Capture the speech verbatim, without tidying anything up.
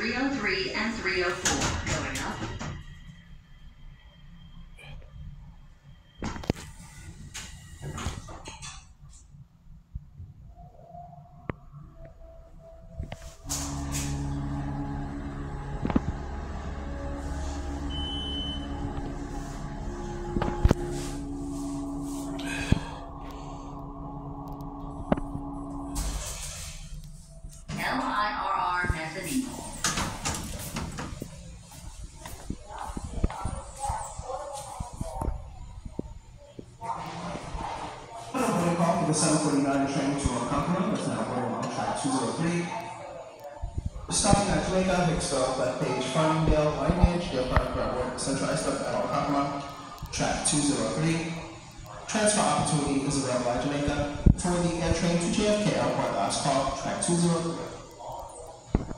three oh three and three oh four going up. L I R R mezzanine. Call for the seven forty-nine train to Ronkonkoma, that's now going on track two oh three. Stopping at Jamaica, Hicksville, Bethpage, Farmingdale, Lineage, Dale Park, Brentwood, Central Islip, and Ronkonkoma, track two oh three. Transfer opportunity is available at Jamaica. For the air train to J F K Airport, last call, track two oh three.